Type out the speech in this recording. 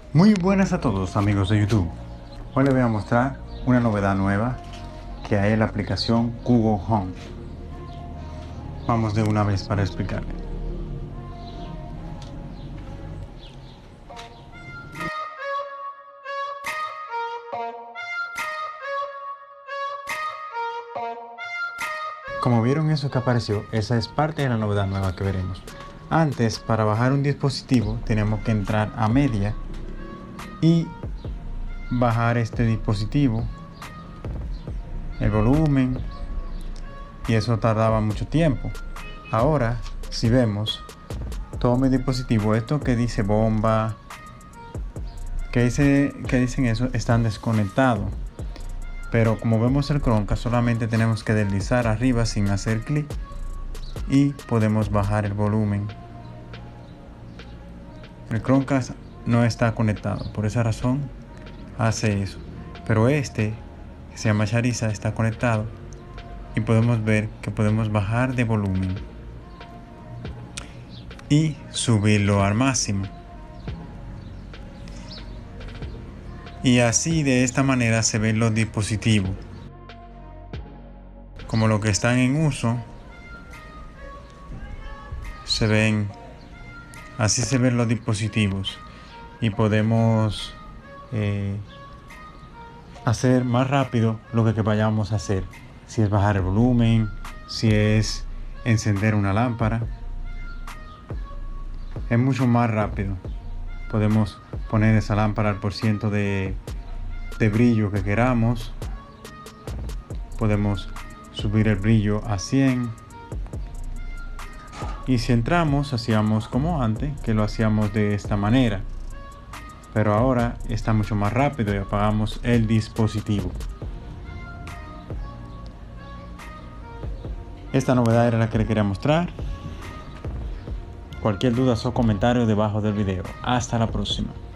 Muy buenas a todos amigos de YouTube. Hoy les voy a mostrar una novedad nueva que hay en la aplicación Google Home. Vamos de una vez para explicarle. Como vieron eso que apareció, esa es parte de la novedad nueva que veremos. Antes, para bajar un dispositivo, tenemos que entrar a Media y bajar este dispositivo, el volumen, y eso tardaba mucho tiempo. Ahora, si vemos todo mi dispositivo, esto que dice bomba, que dicen eso, están desconectados. Pero como vemos el Chromecast, solamente tenemos que deslizar arriba sin hacer clic y podemos bajar el volumen. El Chromecast no está conectado, por esa razón hace eso. Pero este, que se llama Shariza, está conectado y podemos ver que podemos bajar de volumen y subirlo al máximo. Y así, de esta manera, se ven los dispositivos como los que están en uso. Así se ven los dispositivos y podemos hacer más rápido lo que vayamos a hacer. Si es bajar el volumen, si es encender una lámpara, es mucho más rápido. Podemos poner esa lámpara al % de brillo que queramos. Podemos subir el brillo a 100. Y si entramos, hacíamos como antes, que lo hacíamos de esta manera. Pero ahora está mucho más rápido y apagamos el dispositivo. Esta novedad era la que le quería mostrar. Cualquier duda o comentario debajo del video. Hasta la próxima.